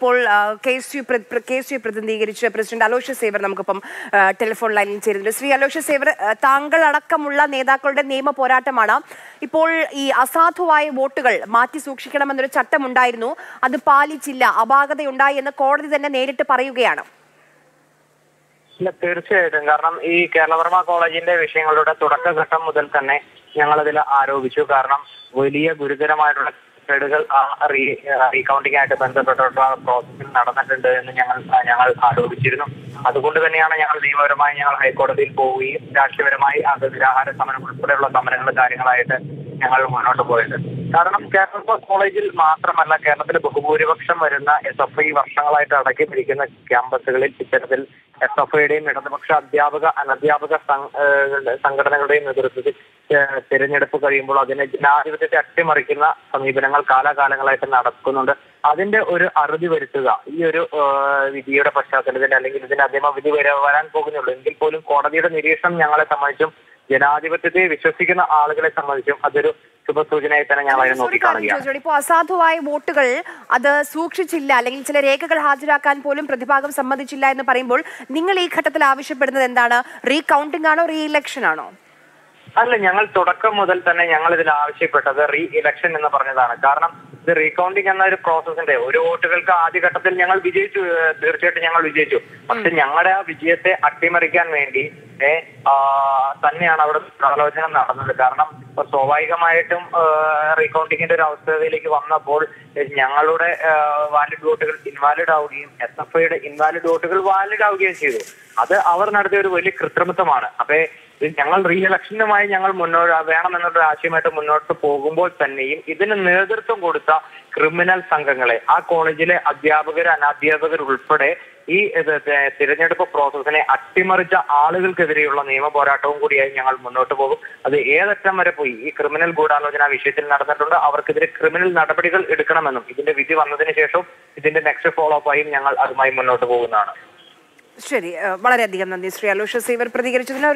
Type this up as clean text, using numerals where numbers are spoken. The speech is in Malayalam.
ഇപ്പോൾ KSU പ്രതിനിധീകരിച്ച് പ്രസിഡന്റ് അലോഷ്യസ് സേവർ നമുക്കിപ്പം ടെലിഫോൺ ലൈനിൽ ചേരുന്നുണ്ട്. ശ്രീ അലോഷ്യസ് സേവർ, താങ്കൾ അടക്കമുള്ള നേതാക്കളുടെ നിയമ പോരാട്ടമാണ്. ഇപ്പോൾ ഈ അസാധുവായ വോട്ടുകൾ മാറ്റി സൂക്ഷിക്കണമെന്നൊരു ചട്ടമുണ്ടായിരുന്നു, അത് പാലിച്ചില്ല, അപാകതയുണ്ടായി എന്ന് കോടതി തന്നെ നേരിട്ട് പറയുകയാണ്. തീർച്ചയായിട്ടും. കാരണം ഈ കേരളവർമ്മ കോളേജിന്റെ വിഷയങ്ങളുടെ തുടക്കഘട്ടം മുതൽ തന്നെ ഞങ്ങളതിൽ ആരോപിച്ചു. കാരണം വലിയ ഗുരുതരമായിട്ടുള്ള കേടുകൾ റീകൗണ്ടിംഗ് ആയിട്ട് ബന്ധപ്പെട്ടുള്ള പ്രോസസ്സിൽ നടന്നിട്ടുണ്ട് എന്ന് ഞങ്ങൾ ആരോപിച്ചിരുന്നു. അതുകൊണ്ട് തന്നെയാണ് ഞങ്ങൾ നിയമപരമായി ഹൈക്കോടതിയിൽ പോവുകയും രാഷ്ട്രീയപരമായി അത് നിരാഹാര സമരം ഉൾപ്പെടെയുള്ള സമരങ്ങളും കാര്യങ്ങളായിട്ട് ഞങ്ങൾ മുന്നോട്ട് പോയത്. കാരണം കേരള കോളേജിൽ മാത്രമല്ല, കേരളത്തിൽ ബഹുഭൂരിപക്ഷം വരുന്ന SFI വർഷങ്ങളായിട്ട് അടക്കി പിടിക്കുന്ന ക്യാമ്പസുകളിൽ ഇത്തരത്തിൽ SFIയുടെയും ഇടതുപക്ഷ അധ്യാപക അനധ്യാപക സംഘടനകളുടെയും നേതൃത്വത്തിൽ തിരഞ്ഞെടുപ്പ് കഴിയുമ്പോൾ അതിനെ ജനാധിപത്യത്തെ അട്ടിമറിക്കുന്ന സമീപനങ്ങൾ കാലാകാലങ്ങളായിട്ട് നടക്കുന്നുണ്ട്. അതിന്റെ ഒരു അറുതി വരുത്തുക ഈ ഒരു വിധിയുടെ പശ്ചാത്തലത്തിൽ, അല്ലെങ്കിൽ ഇതിന്റെ അന്തിമ വിധി വരാൻ പോകുന്നുള്ളൂ എങ്കിൽ പോലും കോടതിയുടെ നിരീക്ഷണം ഞങ്ങളെ സംബന്ധിച്ചും ജനാധിപത്യത്തെ വിശ്വസിക്കുന്ന ആളുകളെ സംബന്ധിച്ചും അതൊരു ശുഭസൂചനയായി തന്നെ ഞങ്ങൾ അതിനെ നോക്കിക്കാണുകയാണ്. ഇപ്പോൾ അസാധുവായ വോട്ടുകൾ അത് സൂക്ഷിച്ചില്ല, അല്ലെങ്കിൽ ചില രേഖകൾ ഹാജരാക്കാൻ പോലും പ്രതിഭാഗം സമ്മതിച്ചില്ല എന്ന് പറയുമ്പോൾ നിങ്ങൾ ഈ ഘട്ടത്തിൽ ആവശ്യപ്പെടുന്നത് എന്താണ്? റീകൗണ്ടിംഗ് ആണോ, റീ ഇലക്ഷൻ ആണോ? അല്ല, ഞങ്ങൾ തുടക്കം മുതൽ തന്നെ ഞങ്ങൾ ഇതിൽ ആവശ്യപ്പെട്ടത് റീ ഇലക്ഷൻ എന്ന് പറഞ്ഞതാണ്. കാരണം ഇത് റീകൗണ്ടിംഗ് എന്ന ഒരു പ്രോസസ്സിന്റെ ഒരു വോട്ടുകൾക്ക് ആദ്യഘട്ടത്തിൽ ഞങ്ങൾ വിജയിച്ചു, തീർച്ചയായിട്ടും ഞങ്ങൾ വിജയിച്ചു. പക്ഷെ ഞങ്ങളുടെ ആ വിജയത്തെ അട്ടിമറിക്കാൻ വേണ്ടി തന്നെയാണ് അവിടെ ആലോചന നടന്നത്. കാരണം സ്വാഭാവികമായിട്ടും റീകൗണ്ടിങ്ങിന്റെ ഒരു അവസ്ഥയിലേക്ക് വന്നപ്പോൾ ഞങ്ങളുടെ വാലിഡ് വോട്ടുകൾ ഇൻവാലിഡ് ആവുകയും SFIയുടെ ഇൻവാലിഡ് വോട്ടുകൾ വാലിഡ് ആവുകയും ചെയ്തു. അത് അവർ നടത്തിയ ഒരു വലിയ കൃത്രിമത്വമാണ്. അപ്പൊ ഞങ്ങൾ റീ ഇലക്ഷനുമായി ഞങ്ങൾ വേണമെന്നുള്ള ആശയമായിട്ട് മുന്നോട്ട് പോകുമ്പോൾ തന്നെയും ഇതിന് നേതൃത്വം കൊടുത്ത ക്രിമിനൽ സംഘങ്ങളെ, ആ കോളേജിലെ അധ്യാപകർ അനധ്യാപകർ ഉൾപ്പെടെ ഈ തിരഞ്ഞെടുപ്പ് പ്രോസസ്സിനെ അട്ടിമറിച്ച ആളുകൾക്കെതിരെയുള്ള നിയമ പോരാട്ടവും കൂടിയായി ഞങ്ങൾ മുന്നോട്ട് പോകും. അത് ഏതറ്റം വരെ പോയി ഈ ക്രിമിനൽ ഗൂഢാലോചന വിഷയത്തിൽ നടന്നിട്ടുണ്ട്, അവർക്കെതിരെ ക്രിമിനൽ നടപടികൾ എടുക്കണമെന്നും ഇതിന്റെ വിധി വന്നതിന് ശേഷം ഇതിന്റെ നെക്സ്റ്റ് ഫോളോ അപ്പ് ആയും ഞങ്ങൾ അതുമായി മുന്നോട്ട് പോകുന്നതാണ്. ശരി, വളരെയധികം നന്ദി ശ്രീ അലോഷ്യസ് സേവർ പ്രതികരിച്ചതിന്.